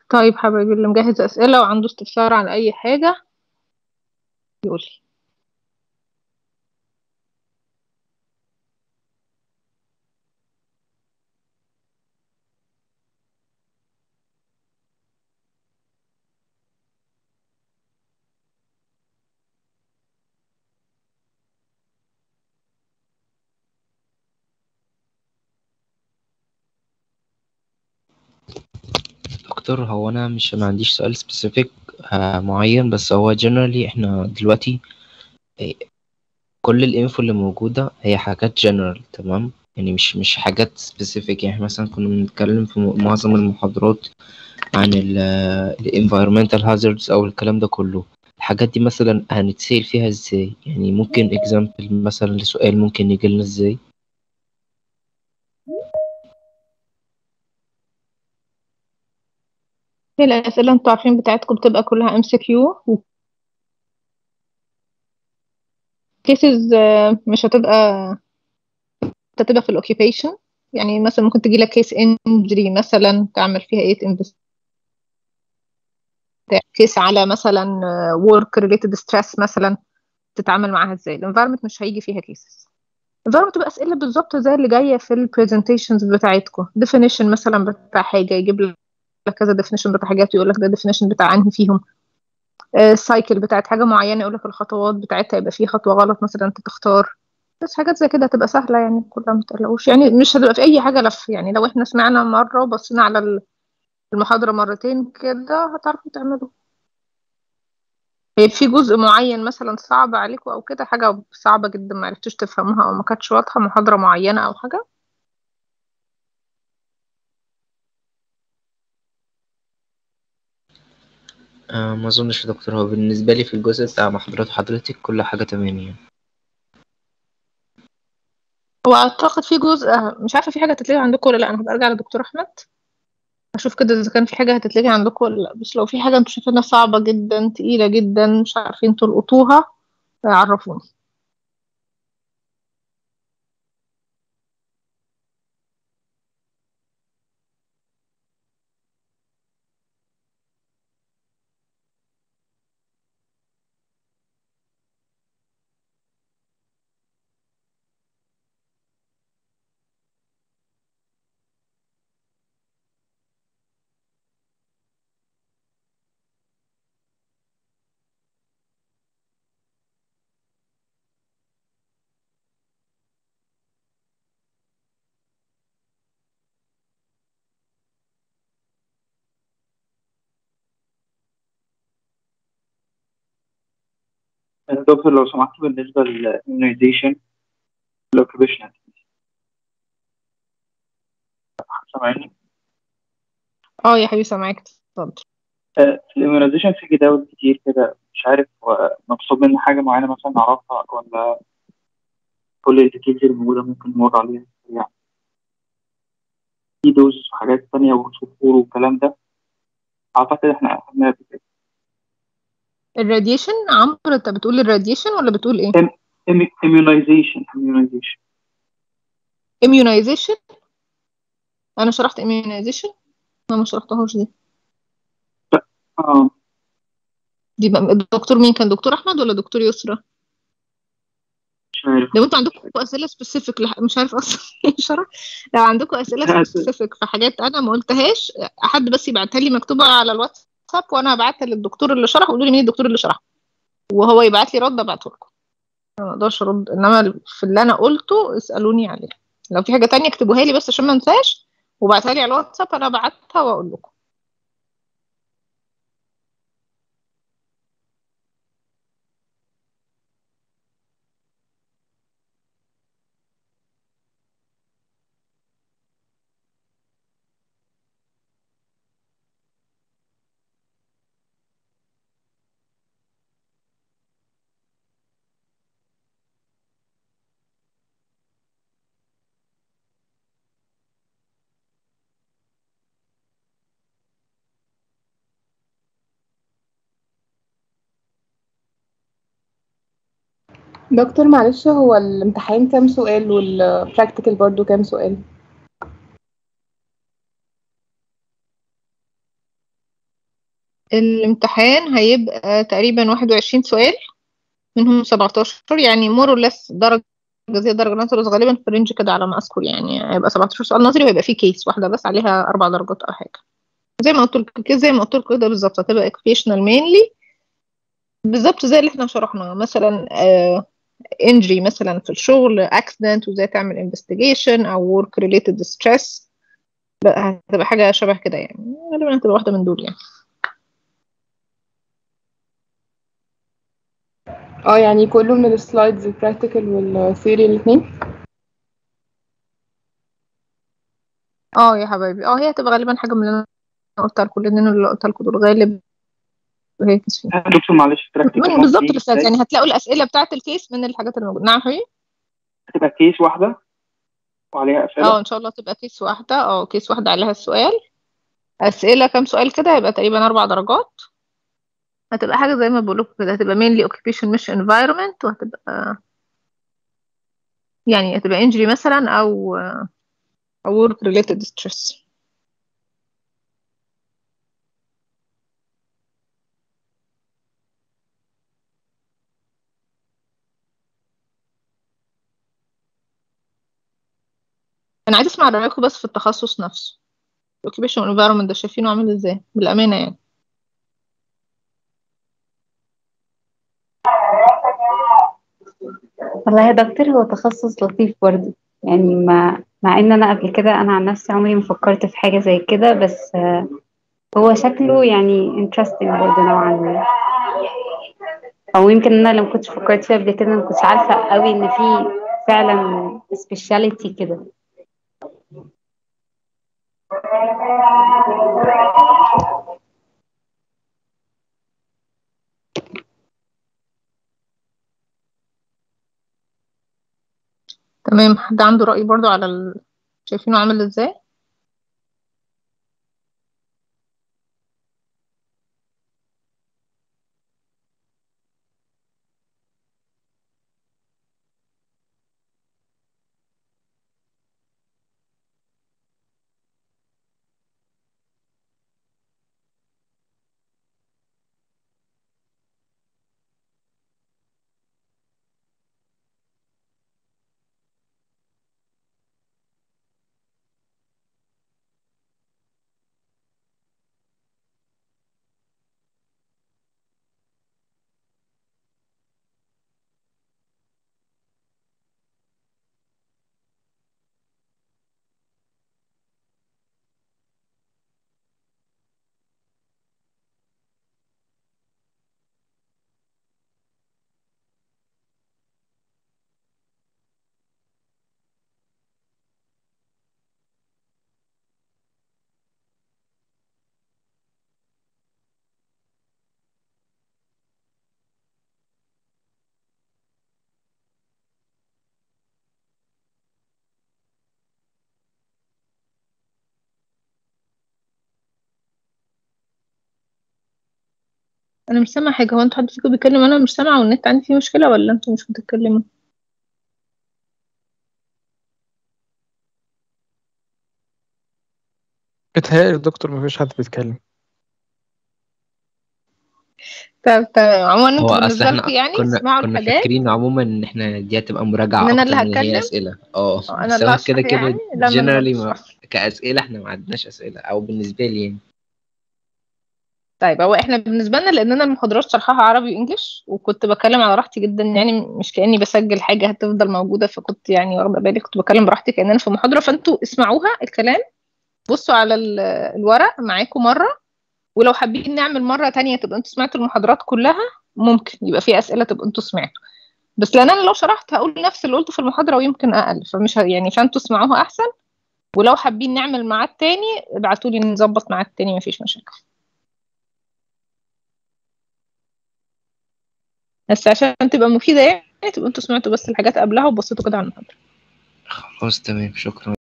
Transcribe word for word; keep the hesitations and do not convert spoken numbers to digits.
طيب حبايبي، اللي مجهز أسئلة وعنده استفسار عن أي حاجة يقولي. دكتور، هو انا مش ما عنديش سؤال سبيسيفيك معين، بس هو جنرالي احنا دلوقتي آه، كل الانفو اللي موجودة هي حاجات جنرال، تمام؟ يعني مش مش حاجات سبيسيفيك. يعني إحنا مثلا كنا بنتكلم في م- معظم المحاضرات عن ال environmental hazards او الكلام ده كله. الحاجات دي مثلا هنتسأل فيها ازاي؟ يعني ممكن example مثلا لسؤال ممكن يجي لنا ازاي؟ هي الأسئلة انتوا عارفين بتاعتكم بتبقى كلها ام سي كيو وكيسز، مش هتبقى هتبقى في الاوكيبيشن. يعني مثلا ممكن تجي لك كيس انجري مثلا تعمل فيها ايه انفست، كيس على مثلا work related stress مثلا تتعامل معاها ازاي. الانفايرمنت مش هيجي فيها كيسز. الانفايرمنت تبقى اسئله بالظبط زي اللي جايه في البرزنتيشنز بتاعتكم. definition مثلا بتاع حاجه يجيب لك كذا definition بتاع حاجات ويقول لك ده definition بتاع انهي فيهم. السايكل بتاعت حاجه معينه يقول لك الخطوات بتاعتها، يبقى في خطوه غلط مثلا انت تختار. بس حاجات زي كده هتبقى سهله يعني كلها، ما تقلقوش. يعني مش هتبقى في اي حاجه لف. يعني لو احنا سمعنا مره وبصينا على المحاضره مرتين كده هتعرفوا تعملوا. هي في جزء معين مثلا صعب عليكم او كده، حاجه صعبه جدا ما عرفتوش تفهموها او ما كانتش واضحه، محاضره معينه او حاجه؟ آه ما اظنش يا دكتور، هو بالنسبة لي في الجزء بتاع محاضرات حضرتك كل حاجة تمام يعني. هو اعتقد في جزء مش عارفه في حاجه هتتلغي عندكم ولا لا. انا هبقى ارجع للدكتور احمد اشوف كده اذا كان في حاجه هتتلغي عندكم ولا لا. بس لو في حاجه انتوا شايفينها صعبه جدا تقيله جدا مش عارفين تلقطوها عرفوني. دكتور لو سمحت بالنسبة للإميونيزيشن الأوكيبيشنال، سامعني؟ اه يا حبيبي سامعاك، اتفضل. آه، في الإميونيزيشن في جداول كتير كده، مش عارف هو مقصود منه حاجة معينة مثلا نعرفها، ولا كل الديتيلز اللي موجودة ممكن نمر عليها يعني. في دوز وحاجات تانية وصفور والكلام ده، أعتقد إحنا أخدناها قبل كده. الراديشن عمرو، انت بتقول الراديشن ولا بتقول ايه؟ إميونيزيشن إميونيزيشن immunization. انا شرحت immunization؟ انا ما شرحتهاش دي. آه دي بقى الدكتور مين كان؟ دكتور احمد ولا دكتور يسرا؟ مش عارف. لو انتوا عندكم اسئله سبيسيفيك لح... مش عارف اصلا ايه شرح. لو عندكم اسئله سبيسيفيك في حاجات انا ما قلتهاش، حد بس يبعتها لي مكتوبه على الواتساب وانا هبعتها للدكتور اللي شرح وقولوا لي مين الدكتور اللي شرح وهو يبعت لي رد ابعته لكم. انا ما اقدرش ارد، انما في اللي انا قلته اسالوني عليه. لو في حاجه تانية اكتبوها لي بس عشان ما انساش وبعتها لي على الواتساب انا بعتها واقول لكم. دكتور معلش، هو الامتحان كام سؤال والبراكتيكال برضو كام سؤال؟ الامتحان هيبقى تقريبا واحد وعشرين سؤال، منهم سبعتاشر، يعني مور اور ليس درجة زي درجة نظري، بس غالبا في الرينج كده على ما أذكر. يعني هيبقى سبعتاشر سؤال نظري، وهيبقى فيه كيس واحدة بس عليها أربع درجات أو حاجة. زي ما قلت لك زي ما قلت لك كده بالظبط، هتبقى occupational mainly، بالظبط زي اللي احنا شرحناه. مثلا انجري مثلا في الشغل، accident وازاي تعمل investigation، أو work related stress، لا هتبقى حاجة شبه كده يعني. غالبا هتبقى واحدة من دول يعني. اه يعني كله من السلايدز البراكتيكال والثيوري الاثنين. اه يا حبايبي، اه هي هتبقى غالبا حاجة من اللي انا قلتها لكم، الاثنين اللي قلتها لكم دول غالب هي كيس فيهم. دكتور معلش، براكتيكال من ممكن بالظبط يجي الاستاذ، ازاي؟ يعني هتلاقوا الأسئلة بتاعة الكيس من الحاجات اللي موجودة. نعم حبيبي. هتبقى كيس واحدة وعليها اه أسئلة؟ ان شاء الله تبقى كيس واحدة، اه كيس واحدة عليها السؤال. أسئلة كام سؤال كده، هيبقى تقريبا أربع درجات. هتبقى حاجة زي ما بقول لكم كده، هتبقى mainly occupation مش environment، وهتبقى يعني هتبقى injury مثلا أو أو work related stress. أنا عايزة أسمع رأيكم بس في التخصص نفسه، occupation environment ده شايفينه عامل ازاي بالأمانة يعني. والله يا دكتور هو تخصص لطيف برضه، يعني ما مع ان انا قبل كده انا عن نفسي عمري ما فكرت في حاجة زي كده، بس آه، هو شكله يعني interesting برضه نوعا ما. او يمكن انا لو كنتش فكرت فيه قبل كده ما كنتش عارفة قوي ان في فعلا سبيشاليتي كده. تمام، حد عنده رأي برضو على ال... شايفينه عامل ازاي؟ انا مش سامعه حاجه. هو انتوا حد فيكم بيتكلم؟ انا مش سامعه، والنت عندي فيه مشكله، ولا انتوا مش بتتكلموا؟ بيتهيألي الدكتور مفيش حد بيتكلم. طب تمام. عموما هو انتوا اصل بالنسبه لكم احنا يعني كنا اسمعوا كنا الحاجات. فاكرين عموما ان احنا دي هتبقى ان مراجعة انا اللي اكتر من هي هتكلم، اسئلة. اه أو انا بس اللي هو كده هشرح يعني. كده لا ما انا ما جنرالي ما بشرحش. كأسئلة احنا ما عندناش اسئلة، او بالنسبة لي يعني. طيب هو احنا بالنسبه لنا، لان انا المحاضرات شرحها عربي وانجليش، وكنت بتكلم على راحتي جدا، يعني مش كاني بسجل حاجه هتفضل موجوده، فكنت يعني واخده بالي، كنت بتكلم براحتي كاننا في محاضره. فانتوا اسمعوها الكلام، بصوا على ال- الورق معاكم مره، ولو حابين نعمل مره تانية تبقى انتوا سمعتوا المحاضرات كلها، ممكن يبقى في اسئله تبقى انتوا سمعتوا. بس لان انا لو شرحت هقول نفس اللي قلته في المحاضره ويمكن اقل، فمش ه- يعني فانتوا اسمعوها احسن. ولو حابين نعمل ميعاد تاني ابعتوا لي نظبط ميعاد تاني، مفيش مشاكل. بس عشان تبقى مفيده يعني، تبقى انتوا سمعتوا بس الحاجات قبلها وبصيتوا كده على المحاضره. خلاص تمام، شكرا.